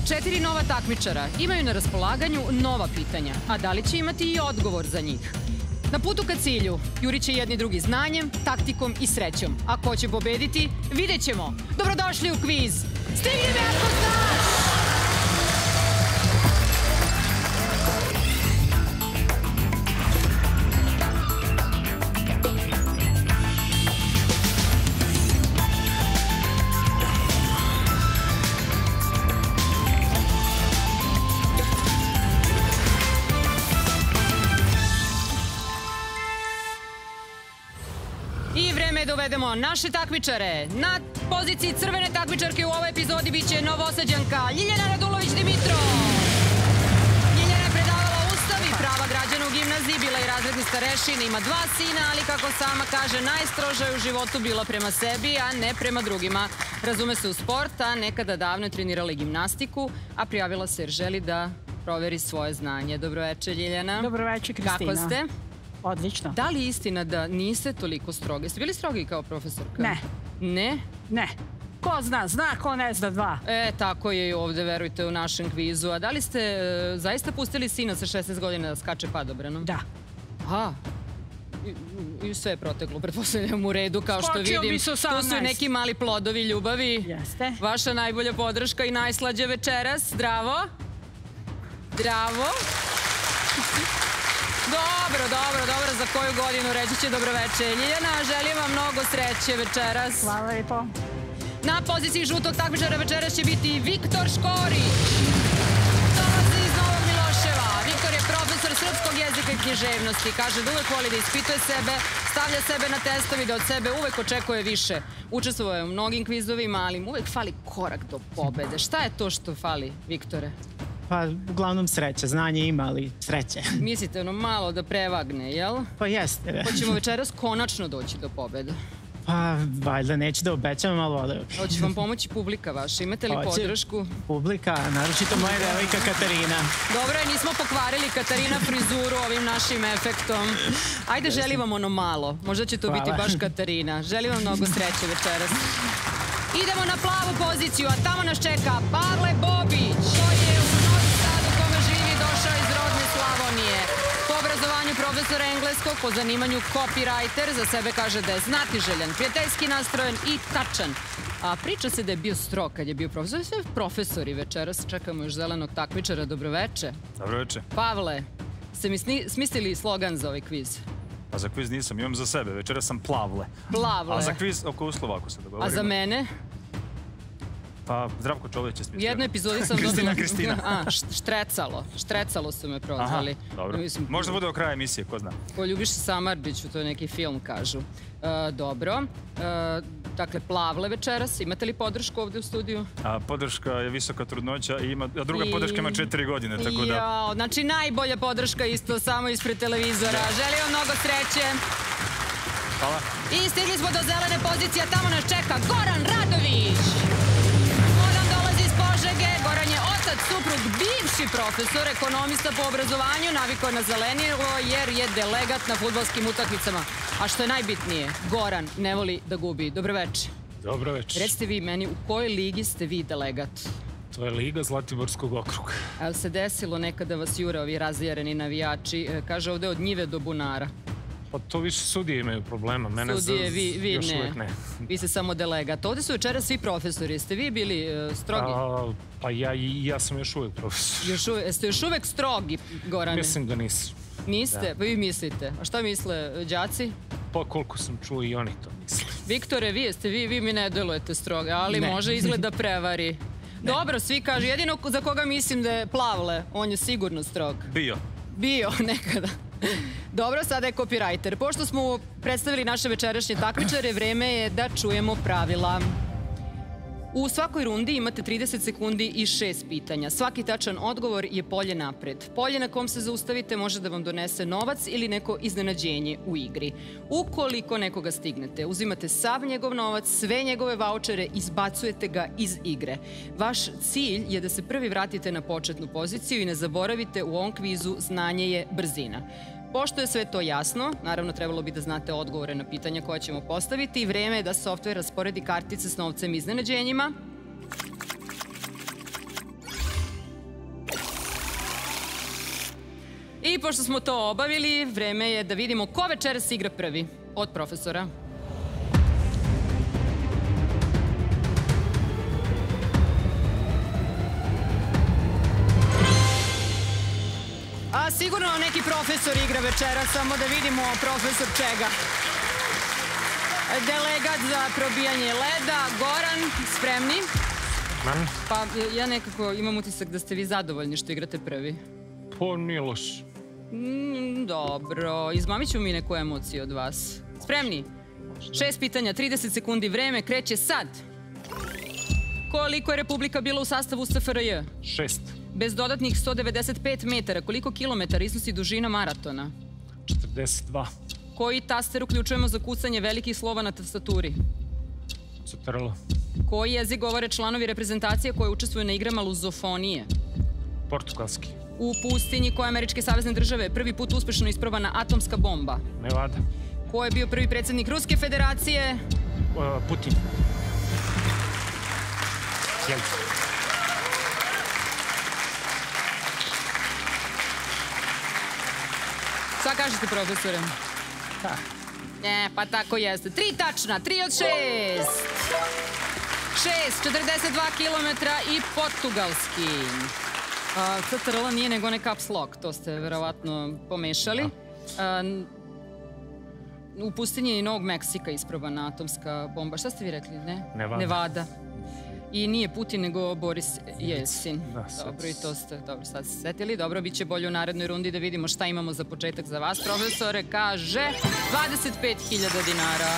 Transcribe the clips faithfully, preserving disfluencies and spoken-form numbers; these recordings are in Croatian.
Četiri nova takmičara imaju na raspolaganju nova pitanja, a da li će imati i odgovor za njih? Na putu ka cilju jurit će jedni drugi znanjem, taktikom i srećom. A ko će pobediti, vidjet ćemo. Dobrodošli u kviz. Stigni me ako znaš! Dovedemo naše takmičare. Na poziciji crvene takmičarke u ovoj epizodi biće Novosađanka Ljiljana Radulović-Dimitrov. Ljiljana je predavala Ustav i prava građana u gimnaziji, bila i razredni starešin, ima dva sina, ali kako sama kaže, najstroža je u životu bila prema sebi, a ne prema drugima. Razume se u sport, a nekada davno je trenirala i gimnastiku, a prijavila se jer želi da proveri svoje znanje. Dobroveče, Ljiljana. Dobroveče, Kristina. Kako ste? Odlično. Da li je istina da niste toliko strogi? Ste bili strogi kao profesorka? Ne. Ne? Ne. Ko zna, zna, ko ne zna dva. E, tako je i ovde, verujte, u našem kvizu. A da li ste e, zaista pustili sina sa šesnaest godina da skače padobranom? Da. Aha. I, i sve je proteklo, pretpostavljam u redu, kao što Skočio vidim. bi se Tu su i neki mali plodovi ljubavi. Jeste. Vaša najbolja podrška i najslađa večeras. Zdravo. Zdravo. Dobro, dobro, dobro, za koju godinu reći će dobroveče. Ljiljana, želim vam mnogo sreće večeras. Hvala lepo. Na poziciji žutog takmičara večeras će biti Viktor Škorić. Dolazi iz Novog Miloševa. Viktor je profesor srpskog jezika i književnosti. Kaže da uvek voli da ispituje sebe, stavlja sebe na testovi, da od sebe uvek očekuje više. Učestvovao je u mnogim kvizovima, ali mu uvek fali korak do pobede. Šta je to što fali, Viktore? Pa, uglavnom sreće. Znanje ima, ali sreće. Mislite ono malo da prevagne, jel? Pa jeste. Hoćemo večeras konačno doći do pobede. Pa, valjda neću da obećam, ali vole. Hoće vam pomoći publika vaša. Imate li podršku? Publika, naročito moja devojka Katarina. Dobro je, nismo pokvarili Katarina frizuru ovim našim efektom. Ajde, želim vam ono malo. Možda će to biti baš Katarina. Želim vam mnogo sreće večeras. Idemo na plavu poziciju, a tamo nas čeka Pavle Bobić, koji je u Novom Sadu kome živi došao iz rodne Slavonije. Po obrazovanju profesor engleskog, po zanimanju copywriter, za sebe kaže da je znatiželjan, prijateljski nastrojen i tačan. A priča se da je bio strog kad je bio profesor. Sve profesori večeras, čekamo još zelenog takmičara. Dobroveče. Dobroveče. Pavle, ste mi smislili slogan za ovaj kviz? A za kviz nisam, imam za sebe. Večera sam Plavle. Plavle. A za kviz oko uslova, ako se dogovorimo. A za mene? Pa Zdravko Čolić je smislio. U jednoj epizodi sam Kristina, Kristina. A, Štrecalo. Štrecalo su me prozvali. Aha, dobro. Možda bude do kraja emisije, ko zna. Po Ljubiši Samardžiću, to je neki film, kažu. Dobro. Dakle, Plavle večeras. Imate li podršku ovde u studiju? Podrška je visoka trudnoća, a druga podrška ima četiri godine, tako da... Jao, znači najbolja podrška isto, samo ispred televizora. Želim vam mnogo sreće. Hvala. I stigli smo do zelene pozicije, a tamo nas čeka Goran Radović. On dolazi iz Požege. Goran je otac, suprug, bivši profesor, ekonomista po obrazovanju, navikao je na zelenilo jer je delegat na fudbalskim utakmicama. A što je najbitnije, Goran ne voli da gubi. Dobroveče. Dobroveče. Recite vi meni, u kojoj ligi ste vi delegat? To je Liga Zlatiborskog okruga. A li se desilo nekada vas jure ovi razjareni navijači, kaže ovde od njive do bunara? Pa to više sudije imaju problema, mene još uvek ne. Vi ste samo delegat. Ovde su večera svi profesori. Jeste vi bili strogi? Pa ja sam još uvek profesor. Jeste još uvek strogi, Gorane? Mislim da nisu. Niste? Pa vi mislite. A šta misle đaci? Pa koliko sam čuo i oni to misle. Viktore, vi jeste, vi mi ne delujete stroga, ali može izgleda prevari. Dobro, svi kažu. Jedino za koga mislim da je Plavle, on je sigurno strog. Bio. Bio nekada. Dobro, sada je copywriter. Pošto smo predstavili naše večerašnje takmičare, vreme je da čujemo pravila. U svakoj rundi imate trideset sekundi i šest pitanja. Svaki tačan odgovor je polje napred. Polje na kom se zaustavite može da vam donese novac ili neko iznenađenje u igri. Ukoliko nekoga stignete, uzimate sav njegov novac, sve njegove vaučere, izbacujete ga iz igre. Vaš cilj je da se prvi vratite na početnu poziciju i ne zaboravite, u ovom kvizu znanje je brzina. Pošto je sve to jasno, naravno trebalo bi da znate odgovore na pitanja koja ćemo postaviti i vreme je da softver rasporedi kartice s novcem i iznenađenjima. I pošto smo to obavili, vreme je da vidimo ko večeras igra prvi od profesora. A sigurno neki profesor igra večeras, samo da vidimo profesor čega. Delegat za probijanje leda, Goran, spremni? Man? Pa ja nekako imam utisak da ste vi zadovoljni što igrate prvi. Po, nije loš. Mm, dobro, izmamit ću mi neku emociju od vas. Spremni? Šest pitanja, trideset sekundi, vreme kreće sad. Koliko je Republika bila u sastavu S F R J? Šest. Bez dodatnih sto devedeset pet metara, koliko kilometara iznosi dužina maratona? četrdeset dva. Koji taster uključujemo za kucanje velikih slova na tastaturi? Ctrl. Koji jezik govore članovi reprezentacije koje učestvuju na igrama luzofonije? Portugalski. U pustinji koje američke savezne države prvi put uspešno isprobana atomska bomba? Nevada. Ko je bio prvi predsjednik Ruske federacije? Uh, Putin. Jelci. Šta kažete, profesore? Da. Ne, pa tako jeste. Tri tačna, tri od šest. Šest, četrdeset dva kilometra i portugalski. C T R L nije nego onaj caps lock, to ste verovatno pomešali. A, u pustinji Novog Meksika isprobana atomska bomba. Šta ste vi rekli, ne? Nevada. Nevada. I nije Putin, nego Boris Jelcin. Da, sad- Dobro, i to ste, dobro, sad se setili. Dobro, bit će bolje u narednoj rundi da vidimo šta imamo za početak za vas. Profesore, kaže dvadeset pet hiljada dinara.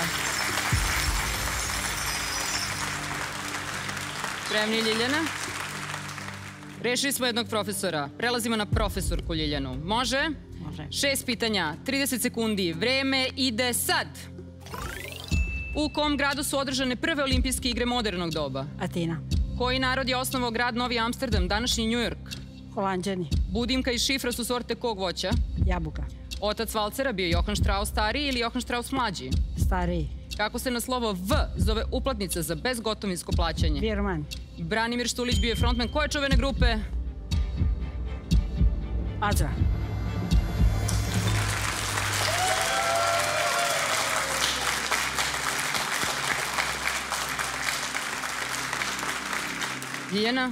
Spremni, Ljiljana? Rešili smo jednog profesora. Prelazimo na profesorku Ljiljanu. Može? Može. Šest pitanja, trideset sekundi. Vreme ide sad. U kom gradu su održane prve olimpijske igre modernog doba? Atina. Koji narod je osnovao grad Novi Amsterdam, današnji Njujork? Holanđani. Budimka i šifra su sorte kog voća? Jabuka. Otac Valcera bio Johan Strauss stariji ili Johan Strauss mlađi? Stariji. Kako se na slovo V zove uplatnica za bezgotovinsko plaćanje? Birman. Branimir Štulić bio je frontman koje čuvene grupe? Azra. Ljiljana,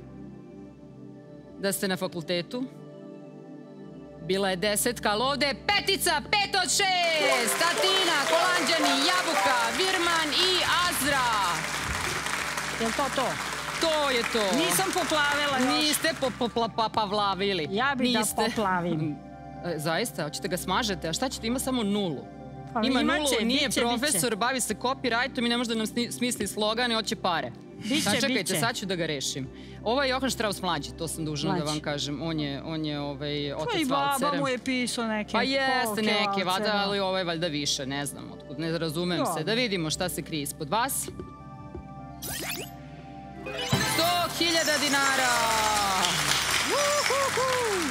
da ste na fakultetu, bila je desetka, ali ovde je petica, pet od šest! Atina, Holanđani, Jabuka, Birman i Azra. Je li to to? To je to. Nisam poplavila još. Niste poplavili. Ja bi da poplavim. E, Zaista? Hoćete ga smažete? A šta ćete? Ima samo nulu. Pa Ima imat nulu, će, nije biće, profesor, biće. bavi se copyrightom i ne može da nam sni- smisli slogan i hoće pare. Biće, Sačekajte, biće. sad ću da ga rešim. Ovo je Johan Strauss mlađi, to sam dužna da Mlađi. vam kažem. On je, on je ovaj, Pa otac i baba Valcera. mu je pisao neke Pa jeste polke neke, Valcera. vada, ali ovo je valjda više, ne znam otkud, ne razumem Dobro. se. Da vidimo šta se krije ispod vas. sto hiljada dinara! Uhuhu!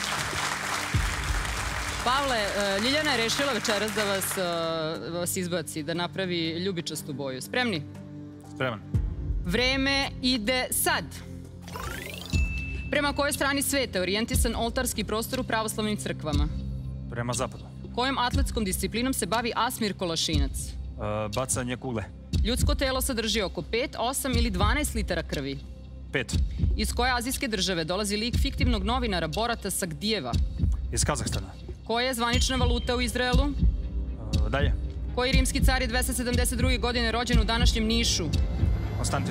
Pavle, e, Ljiljana je rešila večeras da vas, e, vas izbaci, da napravi ljubičastu boju. Spremni? Spreman. Vreme ide sad. Prema kojoj strani sveta je orijentisan oltarski prostor u pravoslavnim crkvama? Prema zapadu. Kojom atletskom disciplinom se bavi Asmir Kolašinac? E, bacanje kugle. Ljudsko telo sadrži oko pet, osam ili dvanaest litara krvi. Pet. Iz koje azijske države dolazi lik fiktivnog novinara Borata Sagdijeva? Iz Kazahstana. Koja je zvanična valuta u Izraelu? E, dalje. Koji rimski car je dvesta sedamdeset druge. godine rođen u današnjem Nišu? Konstantin.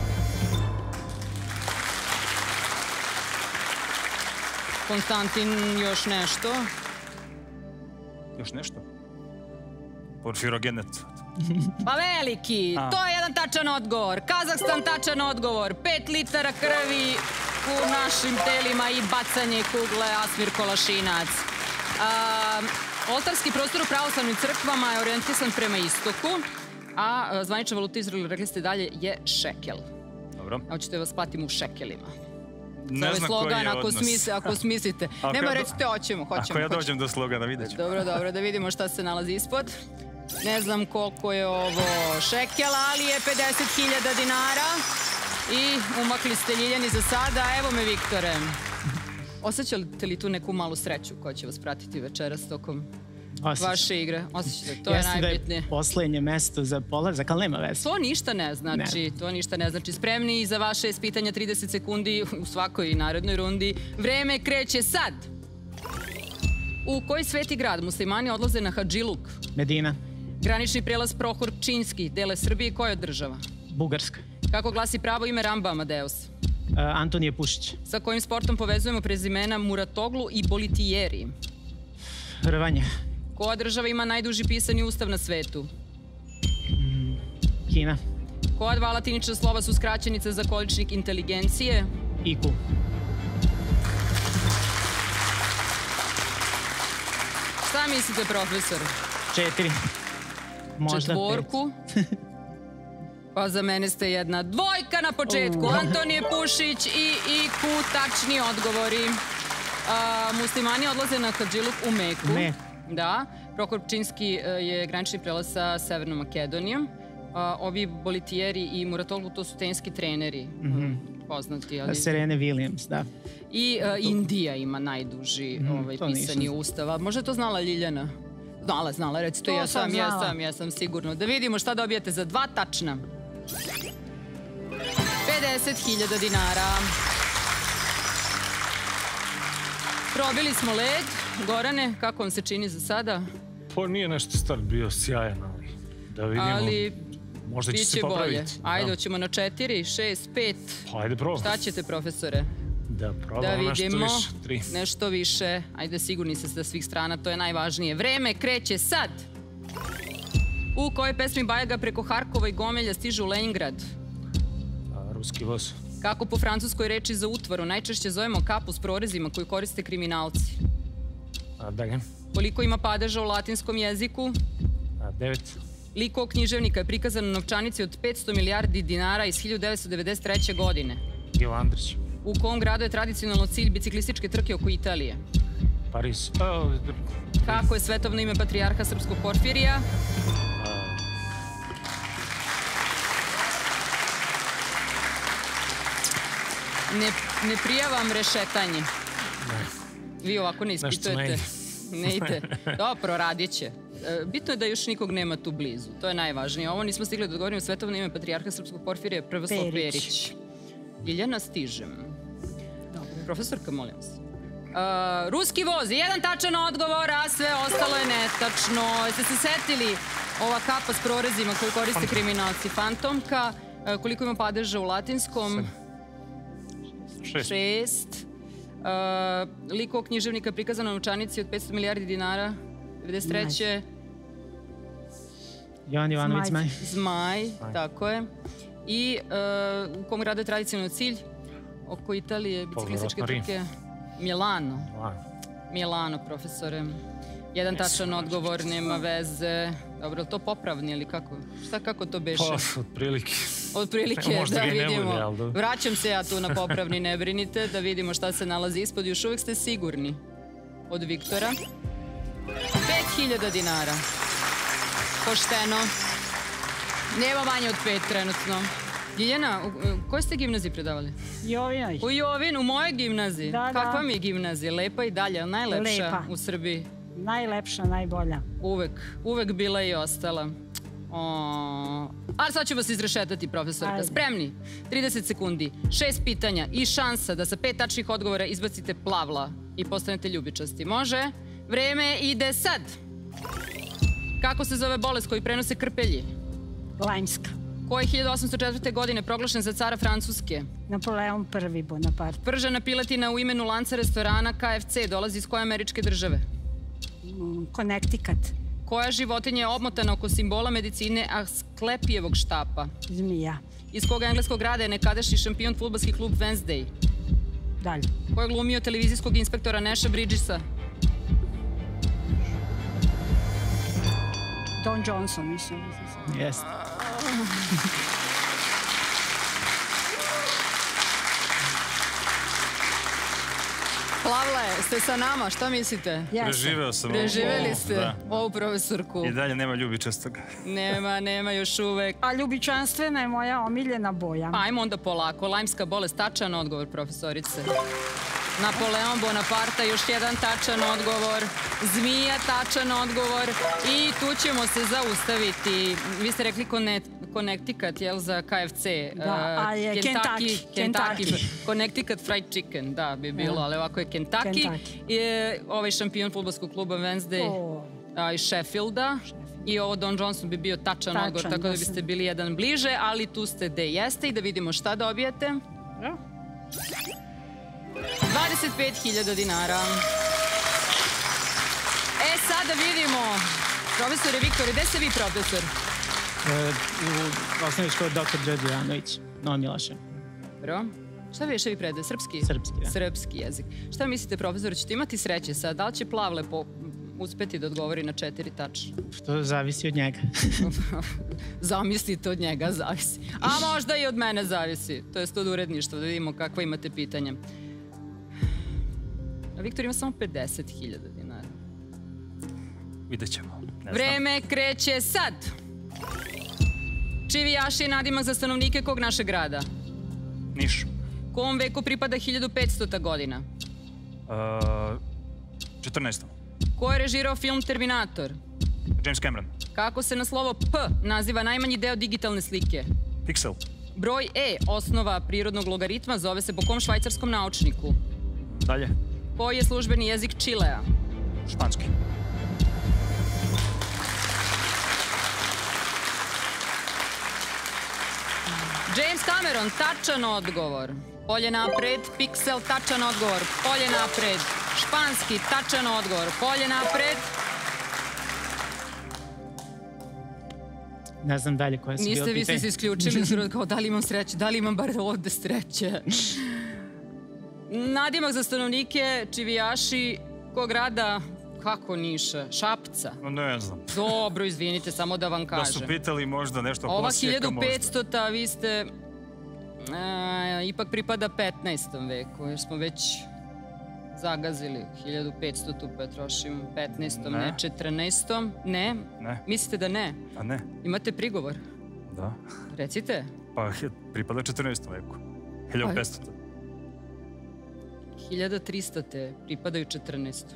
Konstantin, još nešto? Još nešto? Porfirogenet. Pa veliki, A. to je jedan tačan odgovor. Kazahstan tačan odgovor. Pet litara krvi u našim telima i bacanje kugle Asmir Kolašinac. A, oltarski prostor u pravoslavnim crkvama je orijentisan prema istoku, a a, zvanična valuta Izraela, rekli ste dalje, je šekel. Dobro. A hoćete vas platim u šekelima. Ne Ovaj znam koji slogan, je ako, odnos. smisli, ako smislite. Ako Nema ja do- recite, hoćemo, hoćemo. Ako ja hoćemo. dođem do slogana, vidjet ću. Dobro, dobro, da vidimo šta se nalazi ispod. Ne znam koliko je ovo šekela, ali je pedeset hiljada dinara. I umakli ste Ljiljani za sada. Evo me, Viktore. Osjećate li tu neku malu sreću koja će vas pratiti večeras tokom Osjećam. vaše igre? Osjećate, to je Jeste da najbitnije. je poslednje mesto za polazak, ali nema veze. To ništa ne znači, to ništa ne znači. Spremni za vaše ispitanja trideset sekundi u svakoj narednoj rundi. Vreme kreće sad. U koji sveti grad muslimani odlaze na Hadžiluk? Medina, Granični prelaz Prohor-Činski, dele Srbije, koja država? Bugarska, Kako glasi pravo ime Ramba Amadeus? uh, Antonije Pušić, Sa kojim sportom povezujemo prezimena Muratoglu i Bolitijeri? Rvanje, Koja država ima najduži pisani ustav na svetu? Kina, Koja dva latinična slova su skraćenica za količnik inteligencije? I Q, Šta mislite, profesor? četiri, možda Četvorku? Pa za mene ste jedna dvojka na početku. Antonije Pušić i I Q, tačni odgovori. A, muslimani odlaze na Hadžiluk u Meku. Meku. Da. Prohor-Činski je granični prelaz sa Severnom Makedonijom. A, ovi Bolitijeri i Muratoglu, to su tenski treneri. Poznati, ali... pet. Serena Williams, da. I uh, Indija ima najduži ovaj, to nisam pisani ustav. A možda je to znala Ljiljana? Znala, znala, recite, To ja sam sam, ja znala. sam, ja sam sigurno. Da vidimo šta dobijete za dva tačna. pedeset hiljada dinara. Probili smo led. Gorane, kako vam se čini za sada? Pa nije nešto start bio sjajan, ali da vidimo. Ali Možda će se biće bolje. popraviti. Ajde, Da. hoćemo na četiri, šest, pet. Pa ajde probam. Šta ćete, profesore? Da Da probamo nešto vidimo. više. Tri. Nešto više. Ajde, sigurni ste sa svih strana, to je najvažnije. Vreme kreće sad. U kojoj pesmi Bajaga preko Harkova i Gomelja stiže u Leningrad? A, ruski voz. Kako po francuskoj reči za utvaru najčešće zovemo kapu s prorezima koju koriste kriminalci? A dalje. Koliko ima padeža u latinskom jeziku? A, devet. Lik ovog književnika je prikazan na novčanici od petsto milijardi dinara iz hiljadu devetsto devedeset treće. godine. Gil Andrić. U kom gradu je tradicionalno cilj biciklističke trke oko Italije? Paris. A, Kako je svetovno ime patrijarha srpskog Porfirija? Ne, ne prijavam rešetanje. Vi ovako ne Nešto ne ispitujete. ide. Ne ide. Dobro, proradit će. E, Bitno je da još nikog nema tu blizu. To je najvažnije. Ovo nismo stigli da odgovorimo svetovno ime patrijarha srpskog Porfirija, Prvoslav Perić. Perić. Ljiljana, stižem. Profesorka, molim vas. Uh, ruski voz, jedan tačan odgovor, a sve ostalo je netačno. Jeste se setili ova kapa s prorezima koju koriste kriminalci? Fantomka. Uh, koliko ima padeža u latinskom? Šest. Šest. Uh, lik ovog književnika prikazano na novčanici od petsto milijardi dinara. devedeset treće. Jovan Jovanović Zmaj. Zmaj, tako je. I uh, u kom gradu je tradicionalno cilj? Oko Italije, biciklističke Rim. trke. Milano. A, Milano, profesore. Jedan tačan odgovor, nema veze. Dobro, je li to popravni ili kako? Šta, kako to beše? Pa, otprilike. Otprilike, Možda da ga i ne vidimo. bude, ali da. Vraćam se ja tu na popravni, ne brinite, da vidimo šta se nalazi ispod. Još uvek ste sigurni. Od Viktora. pet hiljada dinara. Pošteno. Nema manje od pet trenutno. Ljiljana, u, u kojoj ste gimnaziji predavali? Jovinović. U Jovin, u mojoj gimnaziji. Da, da. Kakva mi je gimnazija? Lepa i dalje, ali najlepša Lepa. u Srbiji. Najlepša, najbolja. Uvek, uvek bila i ostala. O... Ali sad ću vas izrešetati, profesorka. Ajde. Spremni? trideset sekundi, šest pitanja i šansa da sa pet tačnih odgovora izbacite Plavla i postanete ljubičasti. Može? Vreme ide sad. Kako se zove bolest koju prenose krpelji? Lajmska. Ko je hiljadu osamsto četvrte. godine proglašen za cara Francuske? Napoleon prvi Bonaparte. Pržena piletina u imenu lanca restorana K F C dolazi iz koje američke države? Mm, Connecticut. Koja životinja je obmotana oko simbola medicine Asklepijevog štapa? Zmija. Iz kog engleskog grada je nekadašnji šampion fudbalski klub Wednesday? Dalje. Ko je glumio televizijskog inspektora Nasha Bridgesa? Don Johnson, mislim. Jeste. Plavle, ste sa nama, šta mislite? Jeste. Preživeo sam. ovo. Preživeli ste Da. ovu profesorku. I dalje nema ljubičastog. Nema, nema još uvek. A ljubičanstvena je moja omiljena boja. Ajmo onda polako. Lajmska bolest, tačan odgovor, profesorice. Napoleon Bonaparte, još jedan tačan odgovor. Zmija, tačan odgovor. I tu ćemo se zaustaviti. Vi ste rekli Connecticut, jel, za K F C? Da, a je Kentucky. Kentucky. Connecticut Fried Chicken, da, bi bilo, ali ovako je Kentucky. Ovaj šampion fudbalskog kluba Wednesday iz Sheffielda. I ovo Don Johnson bi bio tačan odgovor, tako da biste bili jedan bliže, ali tu ste gde jeste i da vidimo šta dobijate. dvadeset pet hiljada dinara. E, sada vidimo, profesore Viktore, gde ste vi profesor? U osnovnoj školi doktor Đorđe Jovanović, Novo Miloše. Dobro. Šta vi još vi predaje? Srpski? Srpski, da. Srpski jezik. Šta mislite, profesor, ćete imati sreće sad? Da li će Plavle uspeti da odgovori na četiri tačne? To zavisi od njega. Zamislite, od njega zavisi. A možda i od mene zavisi. To je od uredništva, da vidimo kakva imate pitanja. A Viktor ima samo pedeset hiljada dinara. Vidjet ćemo. Vreme kreće sad. Čivijaši je nadimak za stanovnike kog našeg grada? Niš. Kom veku pripada hiljadu petstota godina? četrnaestom. Ko je režirao film Terminator? James Cameron. Kako se na slovo P naziva najmanji deo digitalne slike? Pixel. Broj E, osnova prirodnog logaritma, zove se po kom švajcarskom naučniku? Dalje. Koji je službeni jezik Čilea? Španski. James Cameron, tačan odgovor. Polje napred, Pixel, tačan odgovor. Polje napred, španski, tačan odgovor. Polje napred. Ne znam dalje koje su bilo pitanje. Niste, vi ste se isključili, kao da li imam sreće, da li imam bar ovde sreće. Nadimak za stanovnike, čivijaši, kog grada, kako Niša, Šapca? Ne znam. Dobro, izvinite, samo da vam kažem. Da su pitali možda nešto Ova Osijeka možda. hiljadu petstota, vi ste, ipak pripada petnaestom veku, jer smo već zagazili hiljadu petstotu, pa trošimo petnaestom, ne četrnaestom. Ne? Ne. Mislite da ne? A ne. Imate prigovor? Da. Recite. Pa pripada četrnaestom veku. hiljadu petstota. hiljadu trista pripadaju četrnaestom.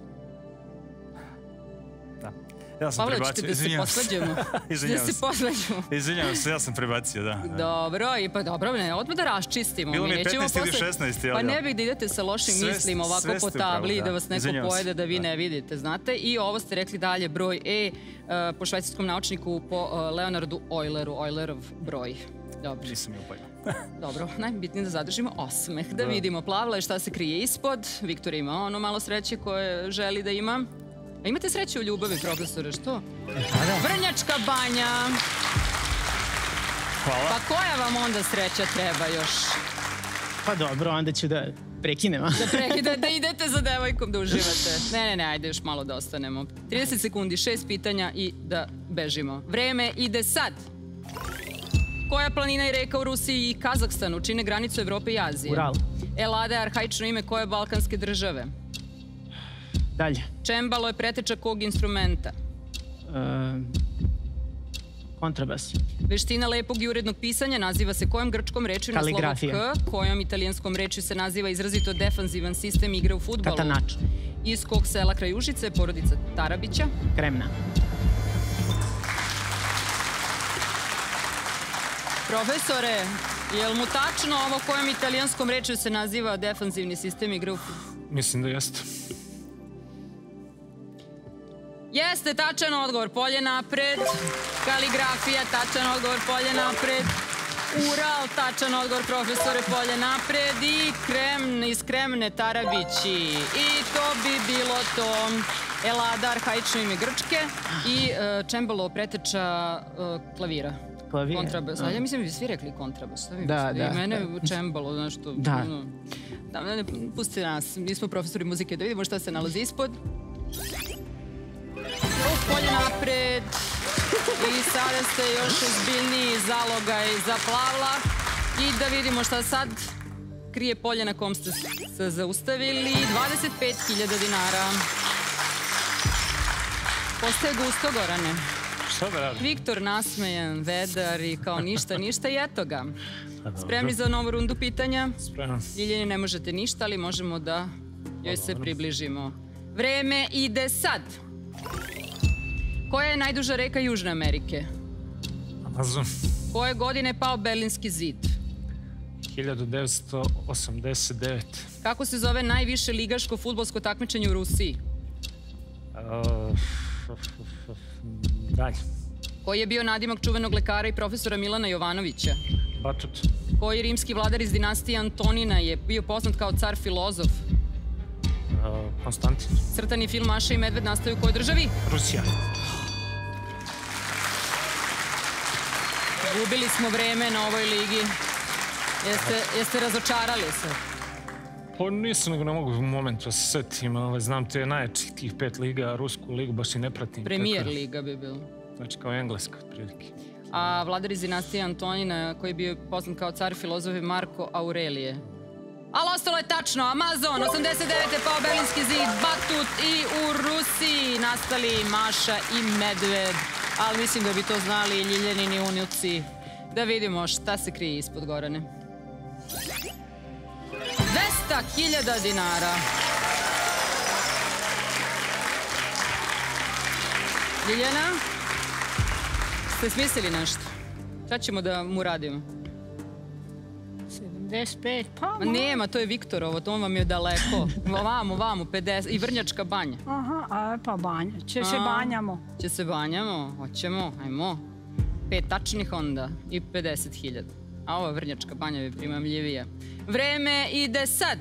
Da. Ja sam Pavle, prebacio, izvinjavam se. Izvinjavam se. Da se posvađamo. Izvinjavam se, ja sam prebacio, da. Dobro, i pa dobro, ne, odmah da raščistimo. Bilo mi je petnaest ili šesnaest, jel? Pa ne bih da idete sa lošim mislima ovako po tabli i da vas neko pojede da vi ne vidite, znate. I ovo ste rekli dalje, broj E, po švajcarskom naučniku, po Leonardu Euleru, Eulerov broj. Dobro. Nisam je upajno. Dobro, najbitnije da zadržimo osmeh, da vidimo Plavla šta se krije ispod. Viktor ima ono malo sreće koje želi da ima. A imate sreće u ljubavi, profesore, što? Vrnjačka banja. Hvala. Pa koja vam onda sreća treba još? Pa dobro, onda ću da prekinemo. Da prekidete, da idete za devojkom da uživate. Ne, ne, ne, ajde još malo da ostanemo. trideset sekundi, šest pitanja i da bežimo. Vreme ide sad. Koja planina i reka u Rusiji i Kazahstanu čine granicu Evrope i Azije? Ural. Elada je arhaično ime koje balkanske države? Dalje. Čembalo je preteča kog instrumenta? Kontrabas. Veština lepog i urednog pisanja naziva se kojom grčkom rečju na slovo Kaligrafija. K, kojom italijanskom rečju se naziva izrazito defanzivan sistem igre u fudbalu? Katanač. Iz kog sela kraj Užice, porodica Tarabića? Kremna. Profesore, je li mu tačno ovo kojom italijanskom rečju se naziva defanzivni sistem igre u fudbalu? Mislim da jeste. Jeste, tačan odgovor, polje napred. Kaligrafija, tačan odgovor, polje napred. Ural, tačan odgovor, profesore, polje napred. I krem, iz Kremne, Tarabići. I to bi bilo to. Elada, arhaično ime Grčke. I čembalo, preteča klavira. Klavira. Kontrabas. Ja mislim da bi svi rekli kontrabas. Da, da. I mene čembalo, nešto. Da. Pustite nas, mi smo profesori muzike, da vidimo šta se nalazi ispod. Polje napred. I sada ste još ozbiljniji zalogaj za Plavla. I da vidimo šta sad krije polje na kom ste se zaustavili. dvadeset pet hiljada dinara. Postaje gusto, Gorane. Šta da radim? Viktor nasmejan, vedar i kao ništa, ništa i eto ga. Spremni za novu rundu pitanja? Spremno. Ljiljani, ne možete ništa, ali možemo da joj se približimo. Vreme ide sad. Koja je najduža reka Južne Amerike? Amazon. Koje godine je pao Berlinski zid? hiljadu devetsto osamdeset devete. Kako se zove najviše ligaško fudbalsko takmičenje u Rusiji? Uh, dalje. Koji je bio nadimak čuvenog lekara i profesora Milana Jovanovića? Batut. Koji rimski vladar iz dinastije Antonina je bio poznat kao car filozof? Uh, Konstantin. Crtani film Maša i medved nastaju u kojoj državi? Rusija. Gubili smo vreme na ovoj ligi. Jeste, jeste razočarali se? Pa nisam, nego ne mogu u momentu da se setim, ali znam te najjačih tih pet liga, Rusku ligu baš i ne pratim. Premijer liga bi bilo. Znači kao engleska, otprilike. A vladar iz dinastije Antonina, koji je bio poznat kao car filozof, je Marko Aurelije. Ali ostalo je tačno. Amazon, osamdeset devete pao Berlinski zid, Batut i u Rusiji nastali Maša i medved. Ali mislim da bi to znali i Ljiljanini unuci. Da vidimo šta se krije ispod Gorane. dvesta hiljada dinara. Ljiljana, ste smislili nešto? Šta ćemo da mu radimo? sedamdeset pet, pa... Ma nema, to je Viktorovo, to vam je daleko. Vamo, vamo, pedeset, i Vrnjačka banja. Aha, a pa banja. Će se banjamo. Će se banjamo, hoćemo, ajmo. Pet tačnih onda i pedeset hiljada. A ova Vrnjačka banja je primamljivija. Vreme ide sad.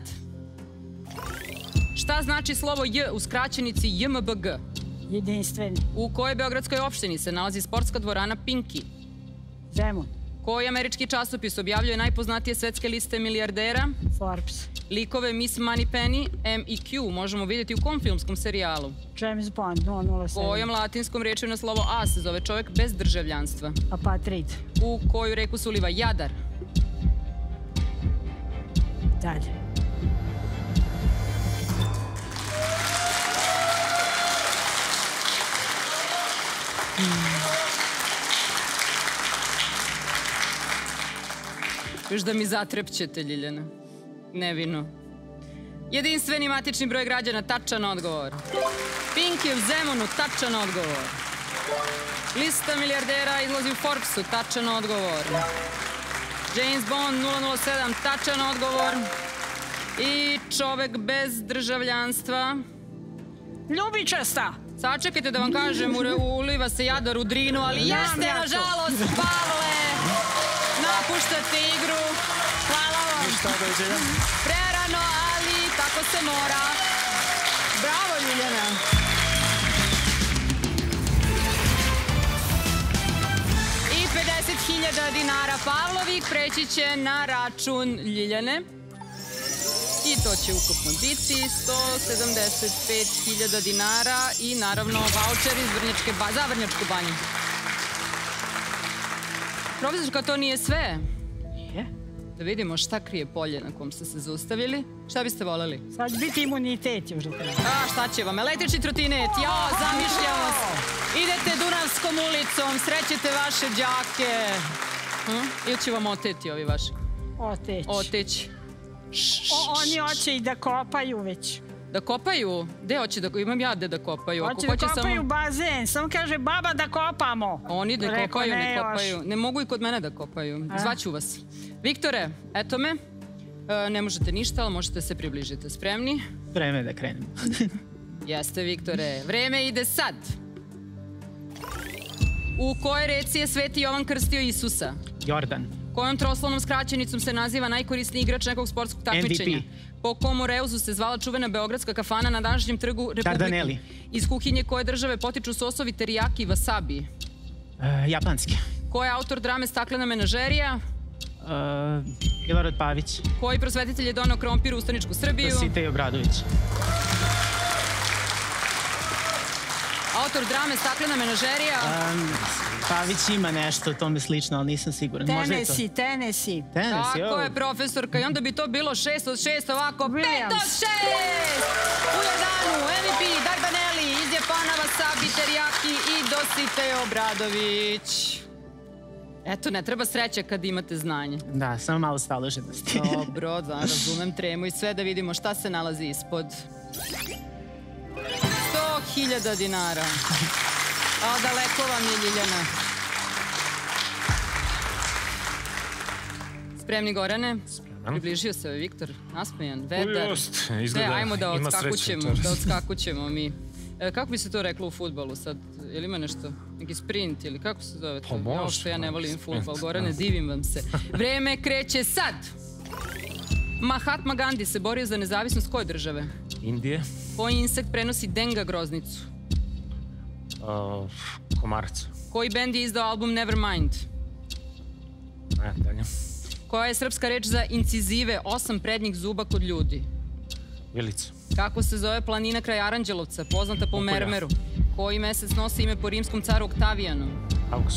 Šta znači slovo J u skraćenici J M B G? Jedinstveni. U kojoj beogradskoj opštini se nalazi sportska dvorana Pinki? Zemun. Koji američki časopis objavljuje najpoznatije svetske liste milijardera? Forbes. Likove Miss Moneypenny, M i Q možemo vidjeti u kom filmskom serijalu? James Bond, nula nula sedam. Kojom latinskom rečju na slovo A se zove čovjek bez državljanstva? Apatrid. U koju reku se uliva Jadar? Dalje. Još da mi zatrepćete, Ljiljana. Nevino. Jedinstveni matični broj građana, tačan odgovor. Pink je u Zemunu, tačan odgovor. Lista milijardera izlazi u Forbesu, tačan odgovor. James Bond nula nula sedam, tačan odgovor. I čovek bez državljanstva. Ljubičasta. Sačekajte da vam kažem, uliva se Jadar u Drinu, ali jeste, nažalost, Pavle. Napuštate igru. Hvala vam. Ništa, dođenja. Prerano, ali tako se mora. Bravo, Ljiljana. I pedeset hiljada dinara Pavlovih preći će na račun Ljiljane. I to će ukupno biti sto sedamdeset pet hiljada dinara i naravno vaučer iz Vrnjačke ba- za Vrnjačku banju. Profesorka, to nije sve. Nije. Da vidimo šta krije polje na kom ste se zaustavili. Šta biste voljeli? Sad će biti imunitet još da treba. A, šta će vam? Električni trotinet. Ja, zamišljamo se. Idete Dunavskom ulicom, srećete vaše đake. Hm? Ili će vam oteti ovi vaši? Oteć. Oteći. O, oni hoće i da kopaju već. Da kopaju? Gde hoće da... Imam ja gde da kopaju. Ako Hoće da kopaju samo... bazen. Samo kaže baba da kopamo. Oni ne Rekao, kopaju, ne ne još. kopaju. Ne mogu i kod mene da kopaju. Zvaću vas. Viktore, eto me. E, ne možete ništa, ali možete se približiti. Spremni? Vreme je da krenemo. Jeste, Viktore. Vreme ide sad. U kojoj reci je Sveti Jovan krstio Isusa? Jordan. Kojom troslovnom skraćenicom se naziva najkorisniji igrač nekog sportskog takmičenja? M V P. Po kom reuzu se zvala čuvena beogradska kafana na današnjem trgu Republike? Dardaneli. Iz kuhinje koje države potiču sosovi, terijaki i wasabi? Uh, japanski. Ko je autor drame Staklena menažerija? Uh, Milorad Pavić. Koji prosvetitelj je donao krompir u ustaničku Srbiju? Dositej Obradović. Autor drame Staklena menažerija? Um, Pavić ima nešto, to mi slično, ali nisam siguran. Tenesi, tenesi. Tenesi, Tako je, profesorka. I onda bi to bilo šest od šest, ovako, pet od šest! U Jordanu, M V P, Dardaneli, iz Japana, wasabi, terijaki i Dositej Obradović. Eto, ne treba sreća kad imate znanje. Da, samo malo staloženosti. Dobro, da, razumem tremu i sve, da vidimo šta se nalazi ispod. sto hiljada dinara. A daleko vam je, Ljiljana. Spremni, Gorane? Spreman. Približio se ovaj Viktor, nasmejan, vedar. Just, Ne, izgleda, ajmo da ima sreće odskakućemo, večeras. da odskakućemo mi. E, kako bi se to reklo u fudbalu sad? Je li ima nešto? Neki sprint ili kako se zove to? Pa može, Ovo što ja ne neki volim sprint, fudbal, Gorane, da. divim vam se. Vreme kreće sad! Mahatma Gandhi se borio za nezavisnost koje države? Indije, Koji insekt prenosi denga groznicu? uh, komarac. Koji bend je izdao album Nevermind? Ne, dalje. Koja je srpska reč za incizive, osam prednjih zuba kod ljudi? Vilica, Kako se zove planina kraj Aranđelovca, poznata po Okolja. mermeru? Koji mesec nosi ime po rimskom caru Oktavijanu? August.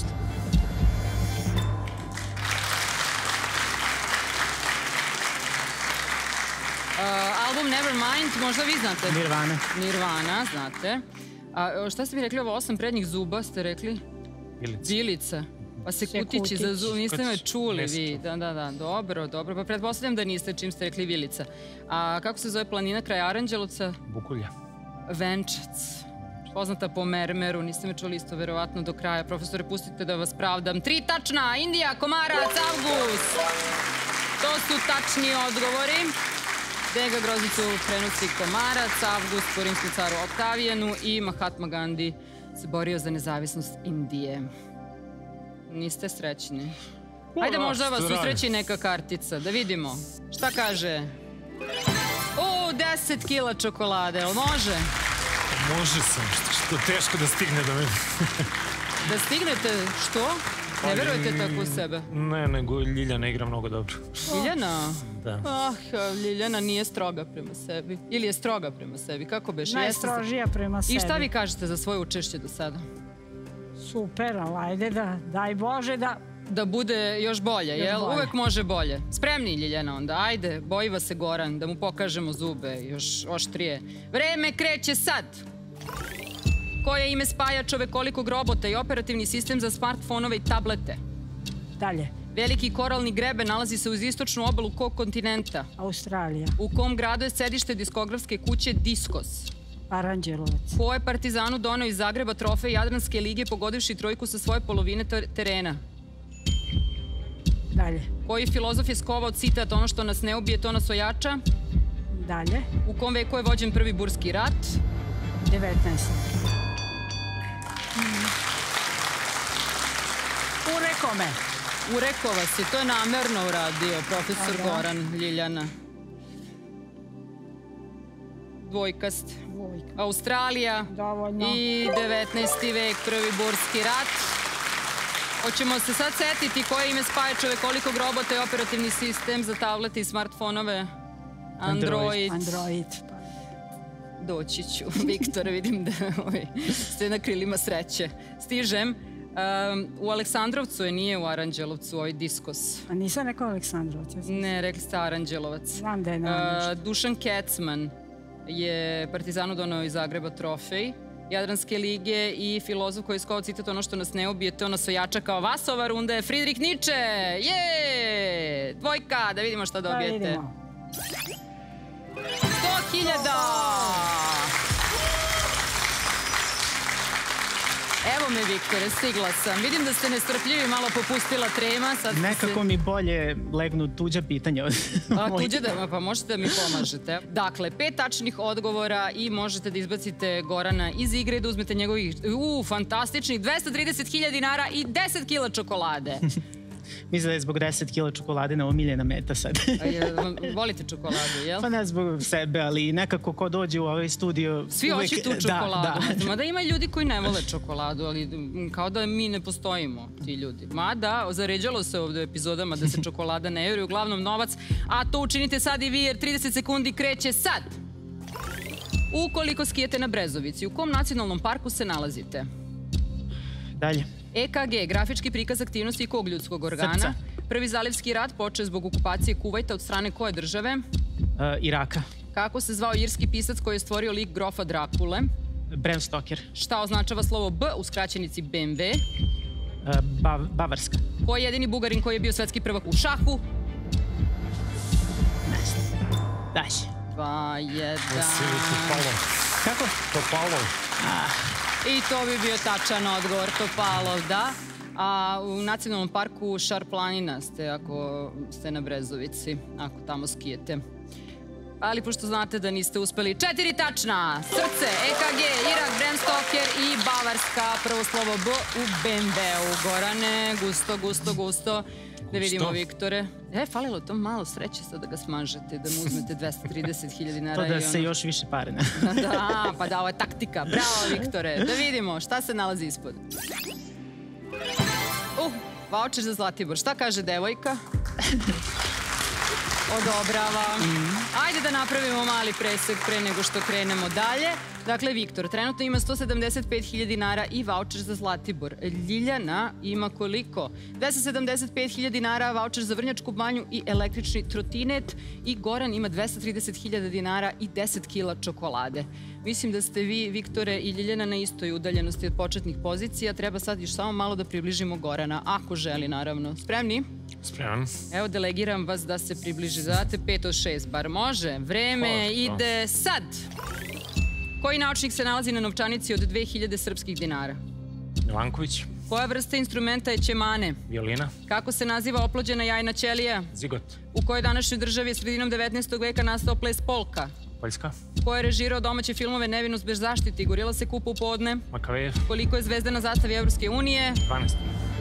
Uh, album Nevermind, možda vi znate? Nirvana. Nirvana, znate. A šta ste mi rekli, ovo osam prednjih zuba ste rekli? Vilica. Vilica. Pa se Se kutići za kutić. zub, niste me Kutić, čuli ne vi. znam. Da, da, da, dobro, dobro. Pa pretpostavljam da niste čim ste rekli Vilica. A kako se zove planina kraj Aranđelovca? Bukulja. Venčac. Poznata po mermeru, niste me čuli isto verovatno do kraja. Profesore, pustite da vas pravdam. Tri tačna, Indija, Komarac, Avgust. To su tačni odgovori. Denga groznicu prenosi Komarac, Avgust po rimskom caru Oktavijanu i Mahatma Gandhi se borio za nezavisnost Indije. Niste srećni. Ajde, možda vas usreći neka kartica, da vidimo. Šta kaže? O, deset kila čokolade, jel može? Može sam, što, što teško da stigne do mene. Da stignete, što? Ne verujete tako u sebe? Ne, nego Ljiljana igra mnogo dobro. Ljiljana? Da. Ah, Ljiljana nije stroga prema sebi. Ili je stroga prema sebi, kako beš? Najstrožija prema sebi. I šta vi kažete za svoje učešće do sada? Super, ali ajde da, daj Bože da... Da bude još bolje, Još jel? bolje. Uvek može bolje. Spremni, Ljiljana, onda. Ajde, bojiva se Goran, da mu pokažemo zube još oštrije. Vreme kreće sad! Koje je ime spaja čovekolikog robota i operativni sistem za smartfonove i tablete? Dalje. Veliki koralni greben nalazi se uz istočnu obalu kog kontinenta? Australija, U kom gradu je sedište diskografske kuće Diskos? Aranđelovac, Ko je Partizanu doneo iz Zagreba trofej Jadranske lige pogodivši trojku sa svoje polovine ter- terena? dalje, Koji filozof je skovao citat ono što nas ne ubije, to nas ojača? dalje, U kom veku je vođen prvi burski rat? devetnaest. Ureko me. Urekao vas je, to je namerno uradio profesor Dobro. Goran, Ljiljana. Dvojkast. Dvojka. Australija Dovoljno. i devetnaesti vek, prvi burski rat. Hoćemo se sad setiti koje ime spaja čovekolikog robota i operativni sistem za tablete i smartfonove? Android. Android. Doći ću, Viktor, vidim da ovaj, ste na krilima sreće. Stižem. Um, u Aleksandrovcu je, nije u Aranđelovcu, ovaj Diskos. A nisam rekao Aleksandrovac. ja sam- Ne, rekli ste Aranđelovac. Znam da je Uh, na Dušan Kecman je Partizanu donao iz Zagreba trofej Jadranske lige i filozof koji je skovao citat ono što nas ne ubije, to nas ojača kao vas. Ova runda je Friedrich Nietzsche. Je! Dvojka, da vidimo šta Da dobijete. vidimo. sto hiljada! Evo me, Viktore, stigla sam. Vidim da ste nestrpljivi, malo popustila trema. Sad ste Nekako se... mi bolje legnu tuđa pitanja od A, mojih. tuđe da, pa možete da mi pomažete. Dakle, pet tačnih odgovora i možete da izbacite Gorana iz igre i da uzmete njegovih, u, fantastičnih dvesta trideset hiljada dinara i deset kila čokolade. Mislim da je zbog deset kila čokolade na omiljena meta sad. A je- Volite čokoladu, jel? Pa ne zbog sebe, ali nekako ko dođe u ovaj studio... Svi uvek- hoće tu Da, čokoladu. da. Mada ima ljudi koji ne vole čokoladu, ali m, kao da mi ne postojimo, ti ljudi. Mada, zaređalo se ovdje u epizodama da se čokolada ne vjeruje, uglavnom novac, a to učinite sad i vi jer trideset sekundi kreće sad. Ukoliko skijete na Brezovici, u kom nacionalnom parku se nalazite? Dalje. E K G, grafički prikaz aktivnosti kog ljudskog organa? Srca. Prvi zalivski rat počeo zbog okupacije Kuvajta od strane koje države? Uh, Iraka. Kako se zvao irski pisac koji je stvorio lik grofa Drakule? Bram Stoker. Šta označava slovo B u skraćenici B M W? Uh, Bav- Bavarska. Koji je jedini Bugarin koji je bio svetski prvak u šahu? Daj. Dva, jedan... Vasili Topalov. Kako? Topalov. I to bi bio tačan odgovor, Topalov, da. A u nacionalnom parku Šar planina ste ako ste na Brezovici, ako tamo skijete. Ali pošto znate da niste uspeli, četiri tačna! Srce, E K G, Irak, Bram Stoker i Bavarska, prvo slovo B u Bembeu. Gorane, gusto, gusto, gusto. Da vidimo, Viktore. E, falilo to malo sreće sad da ga smažete, da mu uzmete dvesta trideset hiljada dinara. To da se još više pare ne. Da, pa da, ovo je taktika. Bravo, Viktore. Da vidimo šta se nalazi ispod. Uh, vaučer za Zlatibor. Šta kaže devojka? Odobrava. Ajde da napravimo mali presek pre nego što krenemo dalje. Dakle, Viktor trenutno ima sto sedamdeset pet hiljada dinara i vaučer za Zlatibor. Ljiljana ima koliko? dvesta sedamdeset pet hiljada dinara, vaučer za Vrnjačku banju i električni trotinet. I Goran ima dvesta trideset hiljada dinara i deset kila čokolade. Mislim da ste vi, Viktore i Ljiljana, na istoj udaljenosti od početnih pozicija. Treba sad još samo malo da približimo Gorana, ako želi, naravno. Spremni? Spreman. Evo, delegiram vas da se približi. Zadate pet od šest, bar može. Vreme ide sad. Koji naučnik se nalazi na novčanici od dve hiljade srpskih dinara? Milanković. Koja vrsta instrumenta je ćemane? Violina. Kako se naziva oplođena jajna ćelija? Zigot. U kojoj današnjoj državi je sredinom devetnaestog veka nastao ples polka? Poljska. Ko je režirao domaće filmove Nevinost bez zaštite i Gorila se kupa u podne? Makavejev. Koliko je zvezda na zastavi Evropske unije? dvanaest.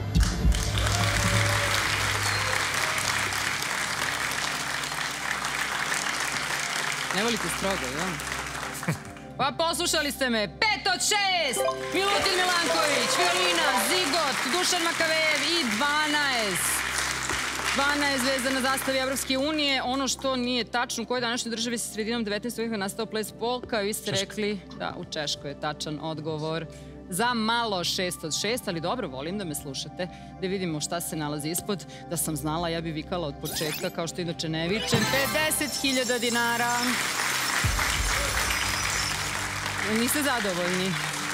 Ne volite strogo, jel? Pa poslušali ste me. Pet od šest! Milutin Milanković, violina, Zigot, Dušan Makavejev i dvanaest. dvanaest zvezda na zastavi Evropske unije. Ono što nije tačno, u kojoj današnjoj državi se sredinom devetnaestog veka nastao ples polka. Vi ste rekli da u Češkoj je tačan odgovor. Za malo šest od šest, ali dobro, volim da me slušate, da vidimo šta se nalazi ispod. Da sam znala, ja bi vikala od početka, kao što inače ne vičem. pedeset hiljada dinara. Niste zadovoljni?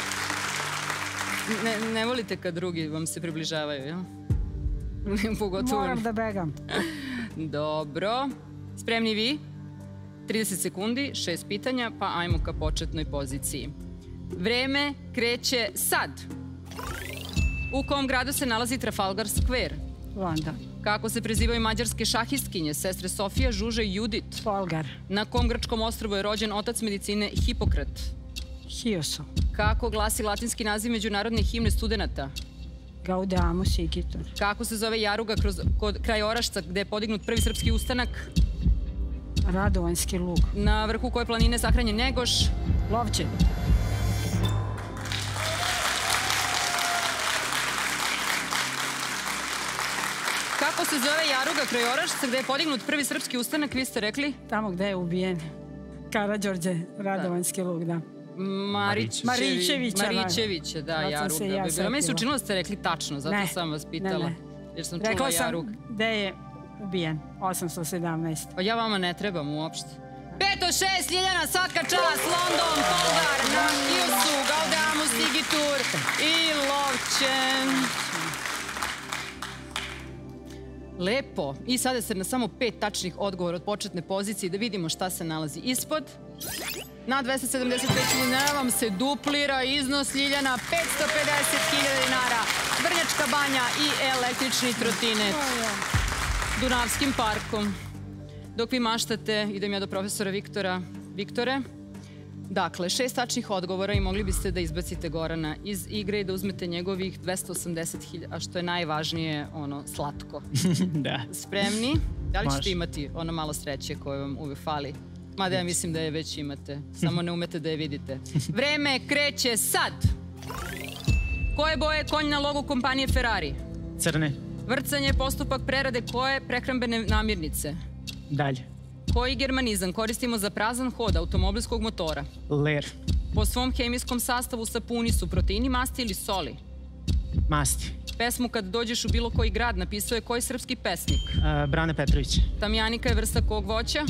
Ne, ne volite kad drugi vam se približavaju, jel? Pogotovo... Moram da begam. Dobro. Spremni vi? trideset sekundi, šest pitanja, pa ajmo ka početnoj poziciji. Vreme kreće sad. U kom gradu se nalazi Trafalgar Square? London. Kako se prezivaju mađarske šahistkinje, sestre Sofija, Žuže i Judit? Polgar. Na kom grčkom ostrvu je rođen otac medicine Hipokrat? Hioso. Kako glasi latinski naziv međunarodne himne studenata? Gaudeamus igitur. Kako se zove jaruga kroz, kod kraj Orašca gde je podignut prvi srpski ustanak? Radovanjski lug. Na vrhu koje planine sahranjen Njegoš? Lovćen. Kako se zove jaruga kraj Orašca gde je podignut prvi srpski ustanak, vi ste rekli? Tamo gde je ubijen. Karađorđe, Radovanjski lug, da. Marić... Marićevića. Marićevića, da, jaruga bi bila. Meni se učinilo da ste rekli tačno, zato sam vas pitala. Jer sam čula jarug. Rekla sam gde je ubijen, osamsto sedamnaest. Pa ja vama ne trebam uopšte. Pet od šest, Ljiljana, svaka čast, London, Polgar, na Hiosu, Gaudeamus igitur i Lovćen. Lepo. I sada se na samo pet tačnih odgovora od početne pozicije da vidimo šta se nalazi ispod. Na dvesta sedamdeset pet hiljada dinara vam se duplira iznos, Ljiljana, petsto pedeset hiljada dinara, Vrnjačka banja i električni trotinet Dunavskim parkom. Dok vi maštate, idem ja do profesora Viktora. Viktore, dakle, šest tačnih odgovora i mogli biste da izbacite Gorana iz igre i da uzmete njegovih dvesta osamdeset hiljada, a što je najvažnije, ono, slatko. Da. Spremni? Da li ćete imati ono malo sreće koje vam uvijek fali? Mada ja mislim da je već imate, samo ne umete da je vidite. Vreme kreće sad! Koje boje je konj na logu kompanije Ferrari? Crne. Vrcanje je postupak prerade koje prehrambene namirnice? Dalje. Koji germanizam koristimo za prazan hod automobilskog motora? Ler. Po svom hemijskom sastavu sapuni su proteini, masti ili soli? Masti. Pesmu Kad dođeš u bilo koji grad napisao je koji srpski pesnik? Uh, Brane Petrović. Tamjanika je vrsta kog voća?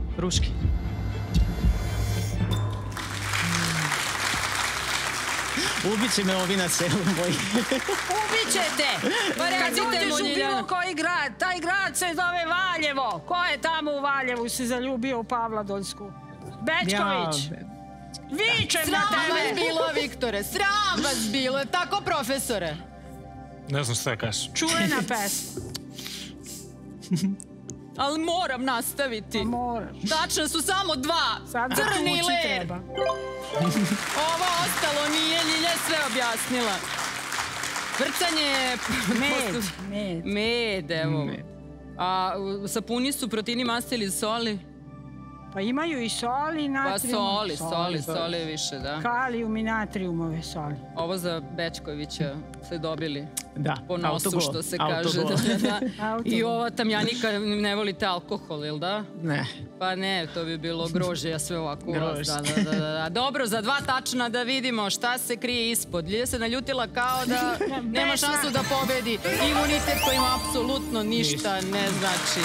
Ruški. Ubiće me ovi na selu moji. Ubićete! Pa Kad recite mu, uđeš u Ljiljana. bilo koji grad, taj grad se zove Valjevo. Ko je tamo u Valjevu se zaljubio u Pavladoljsku? Bečković! Vičem na Sram vas tebe! bilo, Viktore, sram vas bilo. Tako, profesore? Ne znam šta je kažeš. Čuvena pesma. Ali moram nastaviti. Moraš. Tačno su samo dva. Sad Crni zatući ler. treba. Ovo ostalo nije, Ljilja je sve objasnila. Vrcanje je... Med, med. Med, evo. A u- sapuni su proteini, masti ili soli? Pa imaju i soli i Pa natrijumove. soli, soli, soli je više, da. Kalijum i natrijumove soli. Ovo za Bečkovića ste dobili Da, po nosu, autogol, što se kaže. autogol. Da, da, da. Autogol. I ova Tamjanika, ne volite alkohol, ili da? Ne. Pa ne, to bi bilo grožje, a sve ovako u vas. Grožje. Da, da, da, da, da. Dobro, za dva tačna da vidimo šta se krije ispod. Ljilja se naljutila kao da nema šansu da pobedi. Imunitet koji ima apsolutno ništa ne znači.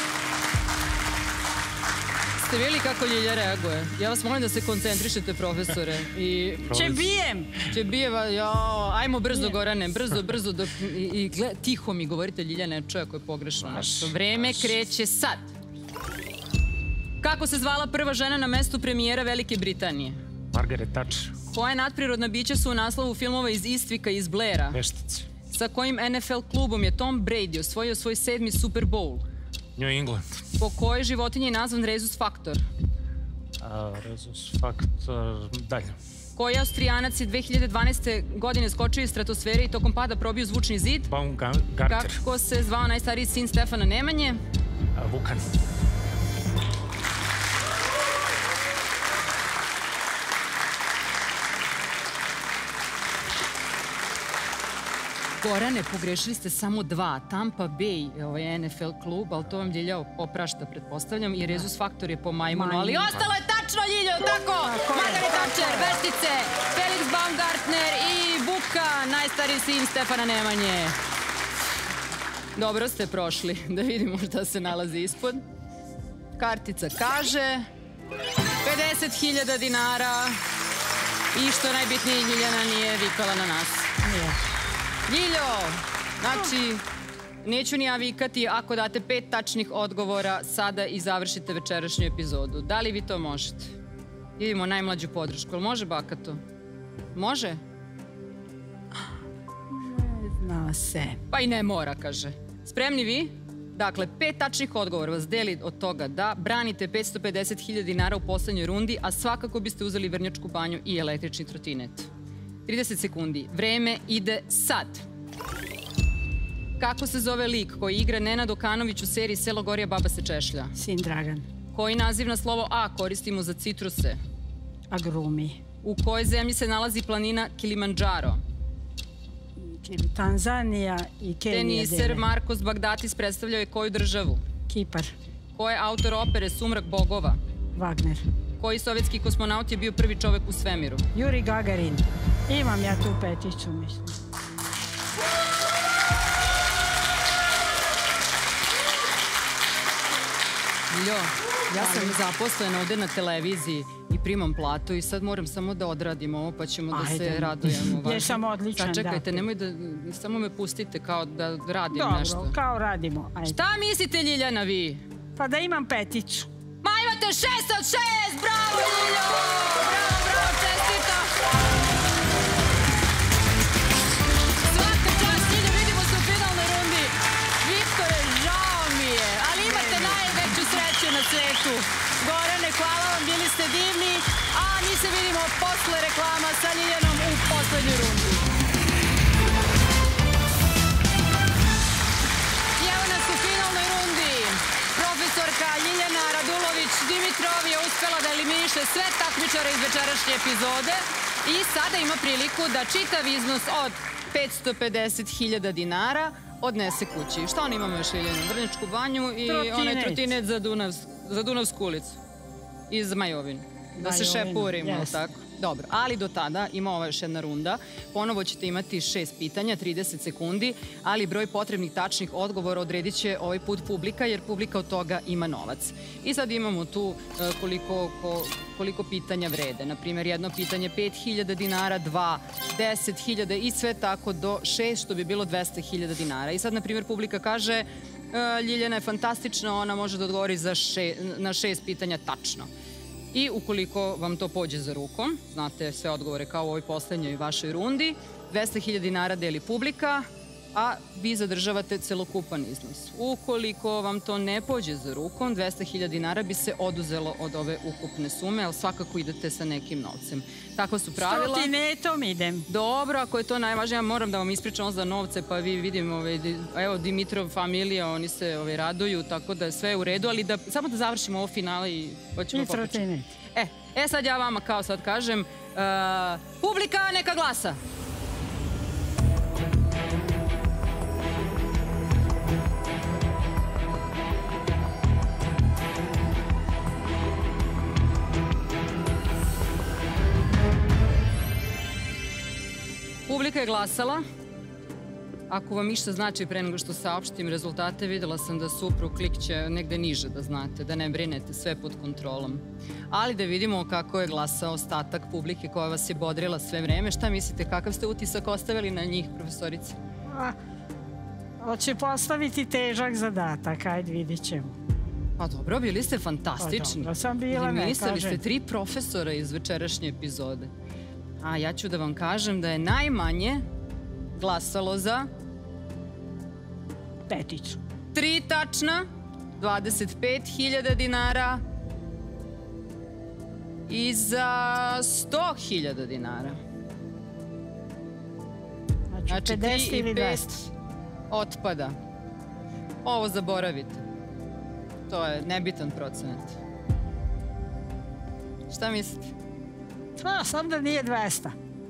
Ste vidjeli kako Ljilja reaguje? Ja vas molim da se koncentrišete, profesore. I Če bijem! će bijeva, jao, ajmo brzo, Gorane, brzo, brzo. Dok, I, i gle, tiho mi govorite, Ljilja ne čuje ako je pogrešno nešto. Vreme kreće sad. Kako se zvala prva žena na mestu premijera Velike Britanije? Margaret Thatcher. Koje nadprirodna bića su u naslovu filmova iz Istvika i iz Blaira? Veštice. Sa kojim N F L klubom je Tom Brady osvojio svoj sedmi Super Bowl? New England. Po kojoj životinji je nazvan Rhesus Factor? A, Rezus faktor... Dalje. Koji Austrijanac je dve hiljade dvanaeste. godine skočio iz stratosfere i tokom pada probio zvučni zid? Baumgartner. Kako se zvao najstariji sin Stefana Nemanje? A, Vukan. Gorane, pogrešili ste samo dva. Tampa Bay, ovaj N F L klub, ali to vam Ljilja oprašta, pretpostavljam, i Rhesus Factor je po majmunu, ali ostalo je tačno, Ljiljo, tako! Margaret Thatcher, Veštice, Felix Baumgartner i Buka, najstariji sin Stefana Nemanje. Dobro ste prošli, da vidimo šta se nalazi ispod. Kartica kaže pedeset hiljada dinara i što je najbitnije, Ljiljana nije vikala na nas. Ljiljo, znači, neću ni ja vikati ako date pet tačnih odgovora sada i završite večerašnju epizodu. Da li vi to možete? Vidimo najmlađu podršku. Jel može, Bakato? Može? Zna se. Pa i ne mora, kaže. Spremni vi? Dakle, pet tačnih odgovora vas deli od toga da branite petsto pedeset hiljada dinara u poslednjoj rundi, a svakako biste uzeli Vrnjačku banju i električni trotinet. trideset sekundi. Vreme ide sad. Kako se zove lik koji igra Nenad Okanović u seriji Selo Gorija, baba se češlja? Sin Dragan. Koji naziv na slovo A koristimo za citruse? Agrumi. U kojoj zemlji se nalazi planina Kilimandžaro? Tanzanija i Kenija. Teniser dele. Markos Bagdatis predstavljao je koju državu? Kipar. Ko je autor opere Sumrak bogova? Wagner. Koji sovjetski kosmonaut je bio prvi čovek u svemiru? Juri Gagarin. Imam ja tu peticu, mislim. Ljo, ja sam zaposlena ovde na televiziji i primam platu i sad moram samo da odradim ovo pa ćemo da se Ajde. radujemo. Jesam odličan, da. Sačekajte, nemoj da, samo me pustite kao da radim Dobro, nešto. kao radimo. Ajde. Šta mislite, Ljiljana, vi? Pa da imam peticu. Ma imate šest od šest! Bravo, Ljiljo! Bravo, bravo, čestito! Svaka čast, Ljiljo, vidimo se u finalnoj rundi. Viktore, žao mi je, ali imate najveću sreću na svetu. Gorane, hvala vam, bili ste divni, a mi se vidimo posle reklama sa Ljiljanom u poslednjoj rundi. I evo nas u finalnoj rundi. Profesorka Ljiljana Radulović-Dimitrov je uspela da eliminiše sve takmičare iz večerašnje epizode i sada ima priliku da čitav iznos od petsto pedeset hiljada dinara odnese kući. Šta on imamo još, Ljiljana? Vrnjačku banju i Trotinet. onaj trotinet za, Dunav, za Dunavsku ulicu. Iz Majovin. Da se Majovina, šepurimo, jeste. tako? Dobro, ali do tada ima ova još jedna runda. Ponovo ćete imati šest pitanja, trideset sekundi, ali broj potrebnih tačnih odgovora odredit će ovaj put publika, jer publika od toga ima novac. I sad imamo tu koliko, koliko pitanja vrede. Naprimjer, jedno pitanje pet hiljada dinara, dva, deset hiljada i sve tako do šest, što bi bilo dvesta hiljada dinara. I sad, naprimjer, publika kaže Ljiljana je fantastična, ona može da odgovori za še, na šest pitanja tačno. I ukoliko vam to pođe za rukom, znate sve odgovore kao u ovoj poslednjoj vašoj rundi, dvesta hiljada dinara deli publika, a vi zadržavate celokupan iznos. Ukoliko vam to ne pođe za rukom, dvesta hiljada dinara bi se oduzelo od ove ukupne sume, ali svakako idete sa nekim novcem. Takva su pravila. Stotinetom idem. Dobro, ako je to najvažnije, ja moram da vam ispričam za novce, pa vi vidim, evo, Dimitrov familija, oni se raduju, tako da je sve u redu, ali samo da završimo ovo finale i hoćemo popričati. E, sad ja vama kao sad kažem, publika neka glasa. Publika je glasala. Ako vam išta znači pre nego što saopštim rezultate, videla sam da suprug klik će negde niže, da znate, da ne brinete, sve pod kontrolom. Ali da vidimo kako je glasao ostatak publike koja vas je bodrila sve vreme. Šta mislite, kakav ste utisak ostavili na njih, profesorice? Hoće postaviti težak zadatak, ajde vidit ćemo. Pa dobro, bili ste fantastični. Pa dobro sam bila, ne kažem. Eliminisali ste tri profesora iz večerašnje epizode. A ja ću da vam kažem da je najmanje glasalo za... Peticu. Tri tačna, dvadeset pet hiljada dinara i za sto hiljada dinara. Znači pedeset ili dvesta. Otpada. Ovo zaboravite. To je nebitan procenat. Šta mislite? Pa, sam da nije dvesta.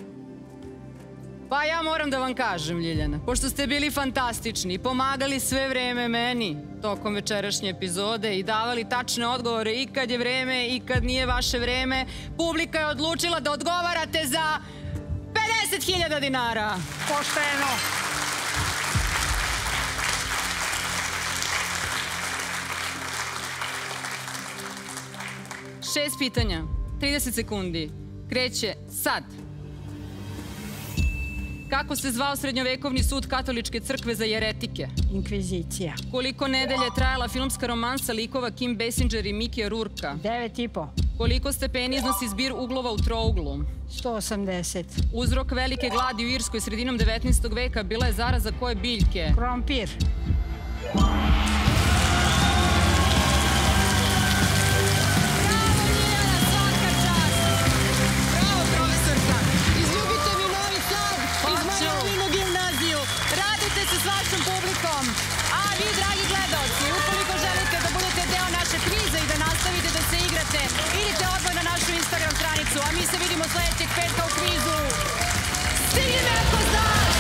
Pa ja moram da vam kažem, Ljiljana, pošto ste bili fantastični i pomagali sve vreme meni tokom večerašnje epizode i davali tačne odgovore i kad je vreme i kad nije vaše vreme, publika je odlučila da odgovarate za pedeset hiljada dinara. Pošteno. Šest pitanja, trideset sekundi. Kreće sad. Kako se zvao srednjovekovni sud Katoličke crkve za jeretike? Inkvizicija. Koliko nedelje trajala filmska romansa likova Kim Basinger i Mikija Rurka? Devet i po. Koliko stepeni iznosi zbir uglova u trouglu? sto osamdeset. Uzrok velike gladi u Irskoj sredinom devetnaestog veka bila je zaraza koje biljke? Krompir. Idite odmah na našu Instagram stranicu, a mi se vidimo sledećeg petka u kvizu. Stigni me ako znaš!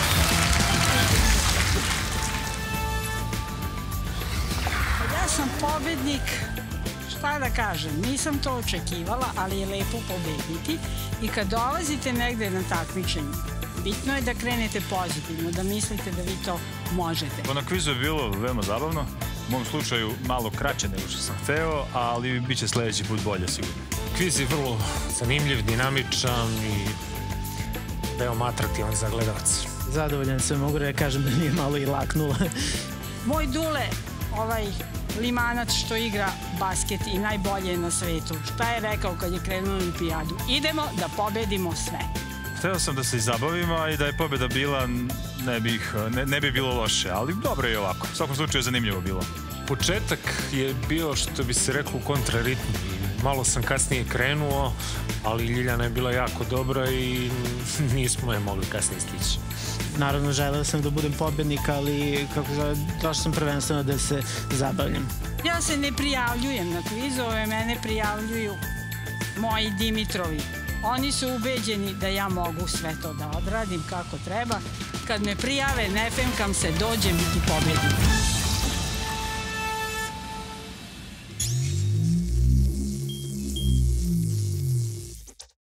Ja sam pobednik, šta da kažem, nisam to očekivala, ali je lepo pobediti. I kad dolazite negde na takmičenje, bitno je da krenete pozitivno, da mislite da vi to možete. Na kvizu je bilo veoma zabavno. U mom slučaju malo kraće nego što sam hteo, ali bit će sledeći put bolje sigurno. Kviz je vrlo zanimljiv, dinamičan i veoma atraktivan za gledalce. Zadovoljan sam, mogu da kažem da mi je malo i laknula. Moj Dule, ovaj limanac što igra basket i najbolje je na svetu, šta je rekao kad je krenuo na olimpijadu? Idemo da pobedimo sve. Hteo sam da se zabavim, a i da je pobjeda bila, ne, bih, ne, ne bi bilo loše, ali dobro je i ovako. U svakom slučaju je zanimljivo bilo. Početak je bio, što bi se reklo, u kontraritmu. Malo sam kasnije krenuo, ali Ljiljana je bila jako dobra i nismo je mogli kasnije stići. Naravno, želeo sam da budem pobednik, ali kako zove, došao sam prvenstveno da se zabavljam. Ja se ne prijavljujem na kvizove, mene prijavljuju moji Dimitrovi. Oni su ubeđeni da ja mogu sve to da odradim kako treba. Kad me prijave, ne femkam se, dođem i pobedim.